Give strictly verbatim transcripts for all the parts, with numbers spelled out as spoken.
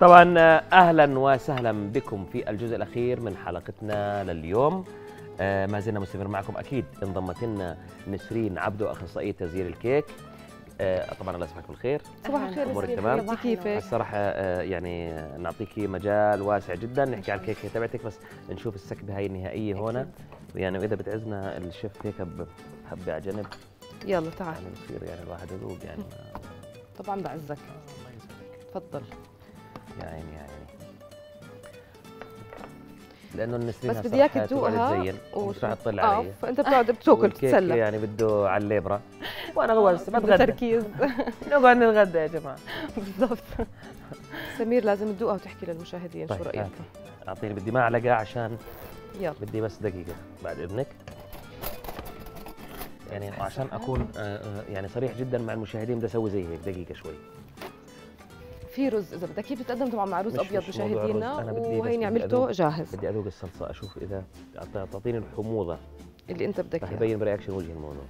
طبعا اهلا وسهلا بكم في الجزء الاخير من حلقتنا لليوم. آه ما زلنا مستمر معكم، اكيد انضمت لنا نسرين عبدو اخصائيه تزيين الكيك. آه طبعا الله يصبحك بالخير. صباح الخير امورك نسرين، تمام؟ كيفك؟ الصراحه آه يعني نعطيكي مجال واسع جدا نحكي عن الكيكه تبعتك، بس نشوف السكبه هاي النهائيه هون يعني، واذا بتعزنا الشيف هيك بحبه على جنب يلا تعال يعني بصير يعني الواحد يذوق يعني. طبعا بعزك. الله يسعدك. تفضل. يا عيني يا عيني، لانه النسرين بس بدي اياك تذوقها تزين ومش رح تطلع اه علي، فانت بتقعد بتاكل تتسلى يعني بده على الليبره وانا غوص بتغدى تركيز. نقعد نتغدى يا جماعه. بالضبط. سمير لازم تذوقها وتحكي للمشاهدين طيب شو رايك؟ اعطيني، بدي معلقه عشان يلا بدي بس دقيقه بعد اذنك، يعني وعشان اكون يعني صريح جدا مع المشاهدين بدي اسوي زي هيك دقيقه شوي. في رز اذا بدك، كيف بتقدم طبعا مع رز مش ابيض مش موضوع مشاهدينا، الرز، أنا بدي بس وهيني بدي عملته أذوق- جاهز بدي اذوق الصلصه اشوف اذا تعطيني الحموضه اللي انت بدك رح اياه. يبين برياكشن وجه الموضوع.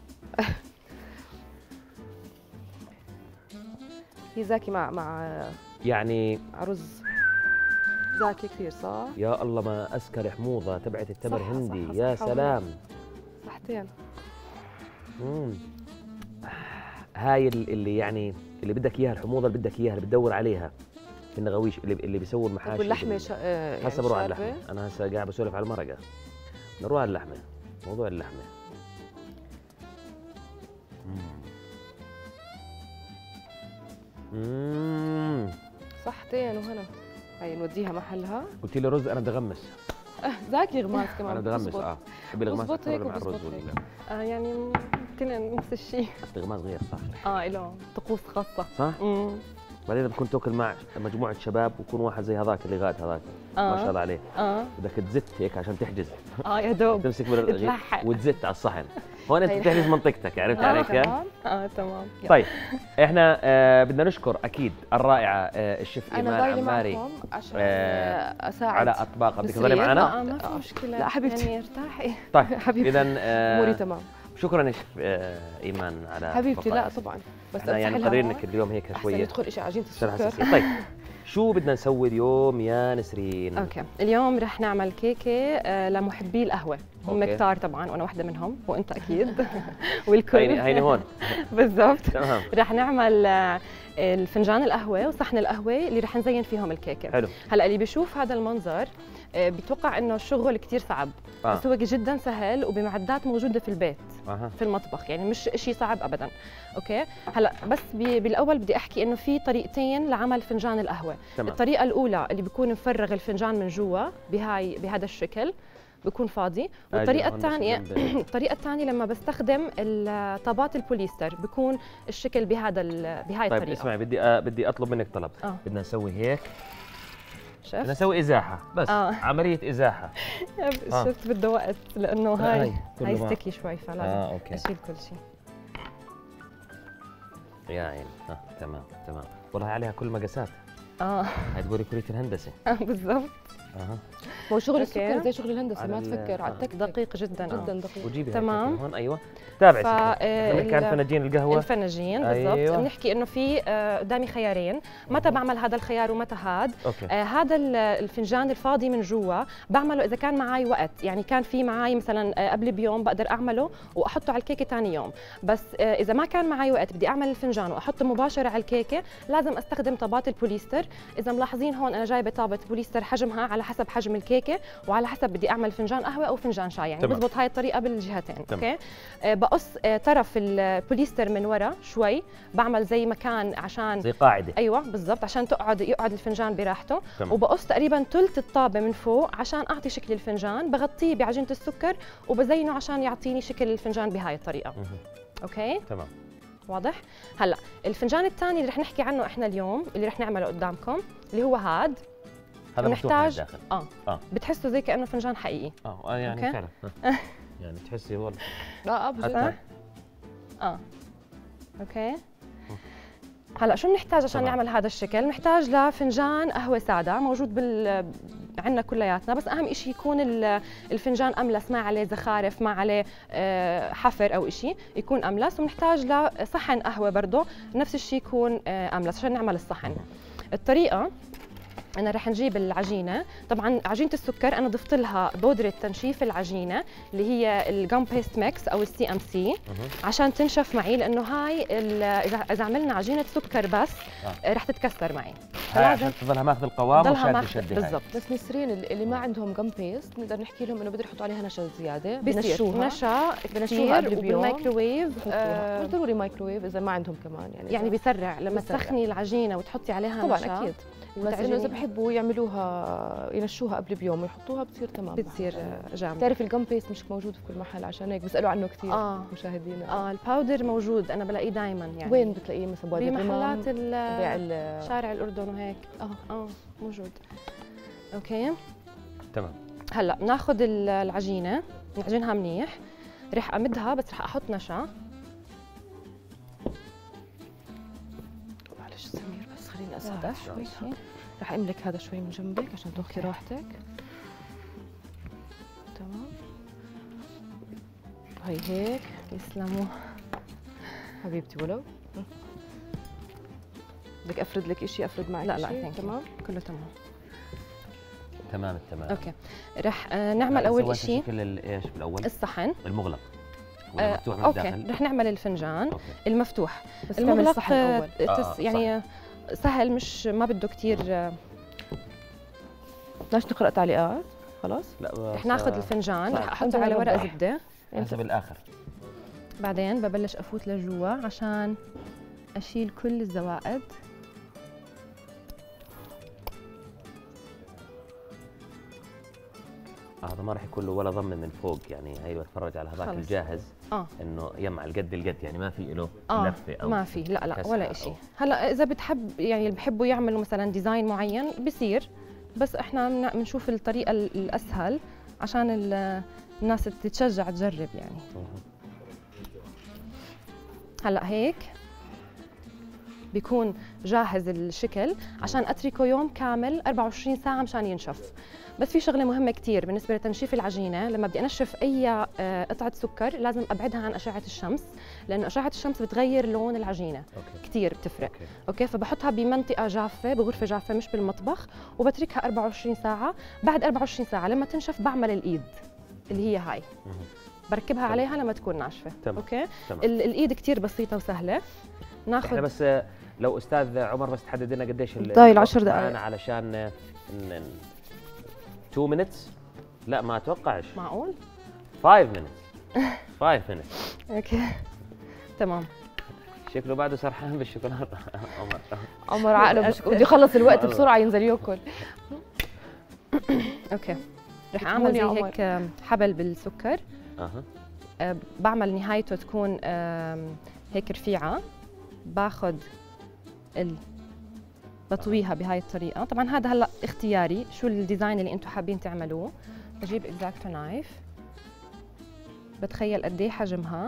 هي زاكي مع مع يعني مع رز زاكي كثير صح؟ يا الله ما اذكر حموضه تبعت التمر صح، هندي. صح، يا صح، سلام. صحتين. مم. هاي ال- اللي يعني اللي بدك اياها، الحموضه اللي بدك اياها اللي بتدور عليها في النغاويش اللي اللي بيسووا المحاشي. واللحمه شا... آه، يعني هسه بروح على شاربة؟ اللحمه، انا هسه قاعد بسولف على المرقه، نروح على اللحمه. موضوع اللحمه اممم صحتين وهنا. هي نوديها محلها. قلت لي رز، انا بدي اغمس. زاكي غماس كمان. انا بدي اغمس. بزبط. اه بحب الغماس بزبط اكثر هيك ولا مع الرز وبزبط ولا هيك. لا؟ آه يعني ممكن نفس الشيء. الغماس غير صح؟ اه له طقوس خاصة. صح؟ امم بعدين بكون تاكل مع مجموعه شباب ويكون واحد زي هذاك اللي غاد هذاك ما شاء الله عليه، اه بدك تزت هيك عشان تحجز، اه يا دوب تمسك بالرغيف تلحق. وتزت على الصحن. هون انت هي بتحجز منطقتك، عرفت آه علي كيف؟ تمام. اه تمام. يلا. طيب احنا آه بدنا نشكر اكيد الرائعه آه الشيف انا ايمان ضايله عماري معكم عشان آه اساعد على اطباق. بدك نسرين. تضلي معنا؟ اه ما في مشكلة. لا حبيبتي. يعني ارتاحي. طيب حبيبتي. اذا اموري آه تمام. شكرا يا شيف آه ايمان على حبيبتي لا بقائك. طبعا، بس احنا يعني أمسح قادرين لها انك اليوم هيك احسن شويه يدخل شيء عجينه تصير السكر. حساسيه. طيب شو بدنا نسوي اليوم يا نسرين؟ اوكي، اليوم رح نعمل كيكه آه، لمحبي القهوه، هم أوكي. كتار طبعا وانا واحده منهم وانت اكيد والكل. هيني هيني هون. بالضبط. تمام رح نعمل آه، الفنجان القهوه وصحن القهوه اللي رح نزين فيهم الكيكه. حلو. هلا اللي بيشوف هذا المنظر آه، بيتوقع انه الشغل كثير صعب، آه. بس هو جدا سهل وبمعدات موجوده في البيت اها في المطبخ، يعني مش شيء صعب ابدا. اوكي، هلا بس بي بالاول بدي احكي انه في طريقتين لعمل فنجان القهوه. تمام. الطريقه الاولى اللي بيكون مفرغ الفنجان من جوا بهاي بهذا الشكل بيكون فاضي، والطريقه هون بس الثانيه جنب- الطريقه الثانيه لما بستخدم الطابات البوليستر بيكون الشكل بهذا ال- بهاي طيب الطريقه. اسمعي، بدي آه بدي اطلب منك طلب. آه. بدنا نسوي هيك، بدنا شفت؟ نسوي ازاحه بس. آه. عمليه ازاحه. آه. شفت بده وقت لانه لا، هاي هاي كله هاي ما- ستيكي شوي فلازم اه اوكي اشيل كل شيء. يا عيني. اه تمام تمام، والله عليها كل مقاسات. اه هاي تقولي كليه الهندسه. بالضبط. اها هو شغل أوكي. السكر زي شغل الهندسه، على ما ال- تفكر على آه. التك دقيق جدا. آه. جدا دقيق. وجيبي هاي تمام. الشكل هون. ايوه تابعي ف- ستي. آه، احنا بنحكي عن ال- فناجين القهوه. الفناجين بالضبط. أيوة. بنحكي انه في آه، قدامي خيارين، متى بعمل هذا الخيار ومتى هاد. اوكي آه هذا ال- الفنجان الفاضي من جوا بعمله اذا كان معي وقت، يعني كان في معي مثلا آه، قبل بيوم بقدر اعمله واحطه على الكيكه ثاني يوم، بس آه اذا ما كان معي وقت بدي اعمل الفنجان واحطه مباشره على الكيكه لازم استخدم طابات البوليستر. اذا ملاحظين هون انا جايبه طابه بوليستر حجمها على حسب حجم الكيكه وعلى حسب بدي اعمل فنجان قهوه او فنجان شاي، يعني تمام. بزبط هاي الطريقه بالجهتين. تمام. اوكي آه بقص آه طرف البوليستر من ورا شوي، بعمل زي مكان عشان زي قاعده. ايوه بالضبط عشان تقعد يقعد الفنجان براحته. تمام. وبقص تقريبا ثلث الطابه من فوق عشان اعطي شكل الفنجان، بغطيه بعجينه السكر وبزينه عشان يعطيني شكل الفنجان بهاي الطريقه. مهم. اوكي تمام. واضح. هلا الفنجان الثاني اللي رح نحكي عنه احنا اليوم اللي رح نعمله قدامكم اللي هو هاد. هذا مفتوح من ونحتاج الداخل. اه آه. بتحسه زي كانه فنجان حقيقي. اه يعني أوكي. فعلا. آه. يعني تحسي والله لا ابدا. حتى اه اوكي. هلا شو بنحتاج عشان تمام. نعمل هذا الشكل؟ بنحتاج لفنجان قهوه ساده موجود بال عندنا كلياتنا، بس اهم شيء يكون ال- الفنجان املس، ما عليه زخارف، ما عليه آه، حفر او شيء، يكون املس. وبنحتاج لصحن قهوه برضه نفس الشيء يكون آه، املس عشان نعمل الصحن. الطريقه انا رح نجيب العجينه. طبعا عجينه السكر انا ضفت لها بودره تنشيف العجينه اللي هي الجام بيست ميكس او السي ام سي عشان تنشف معي، لانه هاي اذا اذا عملنا عجينه سكر بس آه. رح تتكسر معي. هاي عشان تضلها ماخذ القوام وشاده شده. بالضبط. بس نسرين اللي ما عندهم جام بيست نقدر نحكي لهم انه بده يحطوا عليها نشا زياده، بصير بنشوها نشا بنشوها قبل بيوم وبالميكروويف. آه مش ضروري مايكروويف اذا ما عندهم كمان، يعني يعني بيسرع لما تسخني العجينه وتحطي عليها طبعا نشا. اكيد، بس انه اذا بحبوا يعملوها ينشوها قبل بيوم ويحطوها بتصير تمام، بتصير جامده. بتعرف الجام بيست مش موجود في كل محل، عشان هيك بيسالوا عنه كثير آه. مشاهدينا. اه الباودر موجود، انا بلاقيه دائما. يعني وين بتلاقيه مثلا؟ بمحلات بيع شارع الاردن وهيك. اه اه موجود. اوكي تمام. هلا بناخذ العجينه نعجنها منيح، رح امدها بس رح احط نشا. معلش سمير بس خليني اساعدك شوي. رح املك هذا شوي من جنبك عشان تاخذي راحتك. تمام هي هيك. يسلموا حبيبتي. ولو بدك افرد لك شيء افرد معك؟ لا لا تمام كله تمام. تمام التمام. اوكي رح آه نعمل اول شيء شكل ايش بالاول؟ الصحن المغلق آه مفتوح من اوكي الداخل. رح نعمل الفنجان أوكي. المفتوح. بس المغلق الصحن الاول آه يعني آه سهل، مش ما بده كثير. آه بدناش نقرا تعليقات خلاص. لا رح ناخذ الفنجان رح احطه على ورق زبده حسب الاخر. بعدين ببلش افوت لجوا عشان اشيل كل الزوائد. هذا ما راح يكون له ولا ضمن من فوق، يعني هي بتفرج على هذاك الجاهز اه انه يمع القد القد، يعني ما في له آه لفه او ما في. لا لا ولا شيء. هلا اذا بتحب يعني اللي بحبوا يعملوا مثلا ديزاين معين بصير، بس احنا بنشوف الطريقه الاسهل عشان الناس تتشجع تجرب يعني. هلا هيك بيكون جاهز الشكل عشان اتركه يوم كامل أربعة وعشرين ساعة مشان ينشف. بس في شغله مهمه كثير بالنسبه لتنشيف العجينه، لما بدي انشف اي قطعه سكر لازم ابعدها عن اشعه الشمس، لانه اشعه الشمس بتغير لون العجينه كثير بتفرق. أوكي. اوكي فبحطها بمنطقه جافه بغرفه جافه مش بالمطبخ، وبتركها أربعة وعشرين ساعة. بعد أربعة وعشرين ساعة لما تنشف بعمل الايد اللي هي هاي بركبها تمام. عليها لما تكون ناشفه. تمام. اوكي تمام. الايد كثير بسيطه وسهله. ناخذ احنا بس لو استاذ عمر بس تحدد لنا قديش ضايل عشر دقائق علشان two minutes. لا ما اتوقعش. معقول؟ five minutes. five minutes. اوكي تمام. شكله بعده سرحان بالشوكولاته. عمر عمر عقله بده يخلص الوقت بسرعه ينزل ياكل. اوكي رح اعمل زي هيك حبل بالسكر. اها أه بعمل نهايته تكون هيك رفيعه. باخذ ال بطويها بهاي الطريقه. طبعا هذا هلا اختياري شو الديزاين اللي انتم حابين تعملوه. بجيب اكزاكتو نايف بتخيل قد ايه حجمها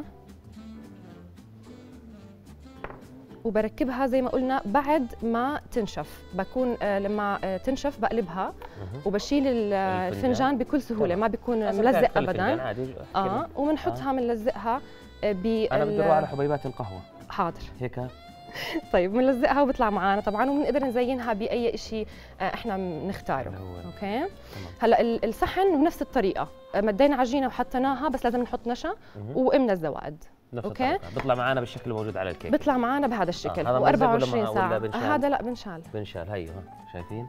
وبركبها زي ما قلنا بعد ما تنشف. بكون آه لما آه تنشف بقلبها وبشيل الفنجان بكل سهوله، ما بيكون ملزق ابدا. اه وبنحطها بنلزقها آه ب انا بدي اروح على حبيبات القهوه. حاضر هيك. طيب بنلزقها وبطلع معنا طبعا، وبنقدر نزينها باي شيء احنا بنختاره. اوكي هلا الصحن بنفس الطريقه، مدينا عجينه وحطيناها بس لازم نحط نشا وقمنا الزوائد. اوكي بيطلع معنا بالشكل الموجود على الكيك. بيطلع معنا بهذا الشكل آه. وأربعة وعشرين ساعه. آه هذا لا بنشال بنشال. هي شايفين.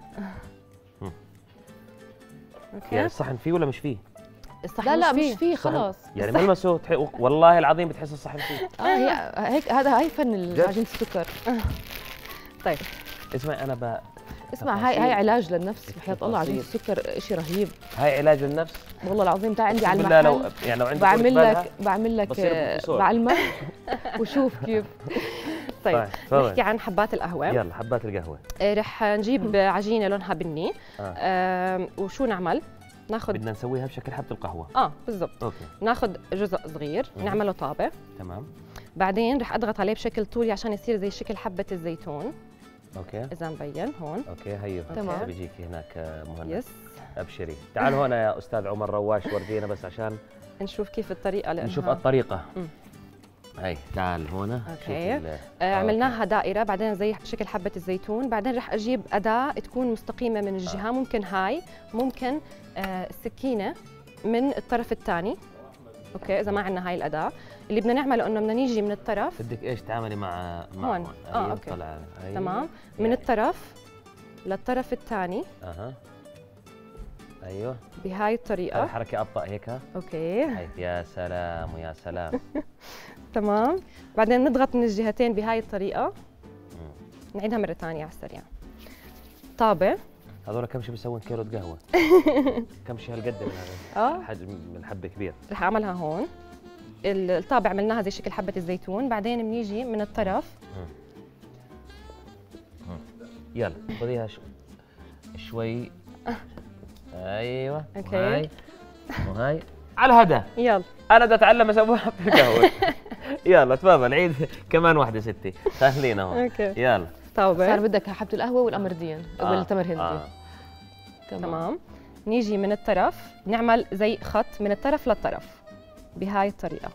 اوكي يعني الصحن فيه ولا مش فيه؟ الصحن لا لا مش فيه خلاص. يعني ملمسه تح... والله العظيم بتحس الصحن فيه. اه هي هيك هذا هاي فن عجينه السكر. طيب اسمعي انا ب اسمع هاي هاي علاج للنفس بحياة الله. عجينه السكر شيء رهيب. هاي علاج للنفس والله العظيم. تعال عندي على المحل لو يعني لو عندك بعمل لك بعمل لك بعلمك وشوف كيف. طيب نحكي عن حبات القهوه. يلا حبات القهوه. رح نجيب عجينه لونها بني. آه. آه وشو نعمل؟ ناخذ بدنا نسويها بشكل حبه القهوه. اه بالضبط. اوكي ناخذ جزء صغير نعمله طابه. تمام. بعدين رح اضغط عليه بشكل طولي عشان يصير زي شكل حبه الزيتون. اوكي اذا مبين هون. اوكي هيو تمام. بيجيكي هناك مهند. يس ابشري. تعال هون يا استاذ عمر رواش ورجينا بس عشان نشوف كيف الطريقه. نشوف الطريقه. م. هي تعال هون. اوكي. آه عملناها دائره، بعدين زي شكل حبه الزيتون، بعدين رح اجيب اداه تكون مستقيمه من الجهه، آه. ممكن هاي، ممكن آه السكينه من الطرف الثاني. اوكي، اذا ما عندنا هاي الاداه، اللي بدنا نعمله انه بدنا نيجي من الطرف. بدك ايش تعملي مع مع هون؟ اه اوكي تمام. من الطرف للطرف الثاني. اها ايوه بهاي الطريقه. الحركه ابطا هيك. اوكي. هي يا سلام ويا سلام. تمام. بعدين نضغط من الجهتين بهاي الطريقه. نعيدها مره ثانيه على السريع. طابه. هذول كم شيء بيسوون كيلو قهوه؟ كم شيء هالقد من هذا؟ اه حجم من حبه كبير. رح اعملها هون. الطابه عملناها زي شكل حبه الزيتون، بعدين بنيجي من الطرف. يلا خذيها شو شوي. ايوه. اوكي. وهاي وهاي على هذا. يلا انا بدي اتعلم اسويها بالقهوه. يلا تفضل عيد كمان واحده ستي، خلينا هون. اوكي يلا. طابه صار بدك حبه القهوه والامردين آه. والتمر هندي. آه. تمام. تمام. نيجي من الطرف نعمل زي خط من الطرف للطرف بهاي الطريقه.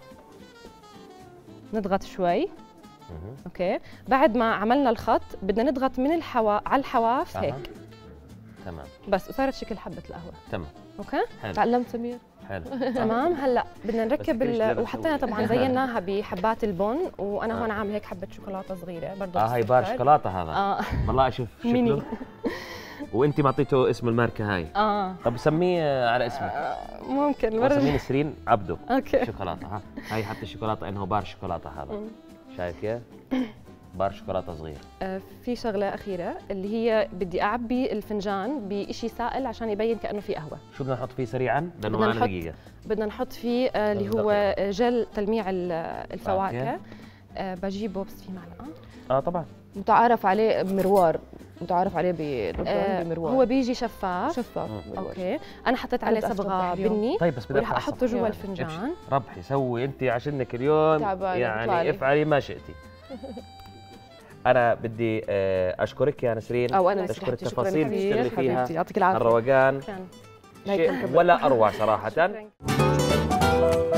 نضغط شوي. اوكي. بعد ما عملنا الخط بدنا نضغط من الحوا على الحواف هيك. تمام. بس وصارت شكل حبه القهوه. تمام. اوكي. حلو. تعلمت سمير. حلو. تمام. هلا بدنا نركب ال... وحطينا طبعا زيناها بحبات البن، وانا آه. هون عامله هيك حبه شوكولاته صغيره برضه. اه هاي بار شوكولاته هذا. اه والله اشوف شكله. وانت معطيته اسم الماركه هاي. اه طب سميه على اسمك. آه. ممكن مرة سميه نسرين عبده. اوكي. شوكولاته. ها هاي حتى الشوكولاته انه بار شوكولاته هذا. شايف كيف؟ بار شوكولاته صغير. آه في شغله اخيره اللي هي بدي اعبي الفنجان بشيء سائل عشان يبين كانه في قهوه. شو بدنا نحط فيه سريعا؟ لانه معنا دقيقه. بدنا نحط فيه آه اللي هو جل تلميع الفواكه. آه بجيبه بس في معلقه. اه طبعا. متعارف عليه مروار، متعارف عليه بلبنان آه بمروار. هو بيجي شفاف. شفاف. اوكي. انا حطيت عليه صبغه بني. طيب بس بدي رح احطه جوا الفنجان. ربحي سوي انت عشانك اليوم يعني افعلي ما شئتي. انا بدي اشكرك يا نسرين. او انا اشكر التفاصيل اللي فيها. يعطيك العافيه. الروقان شيء ولا اروع صراحه.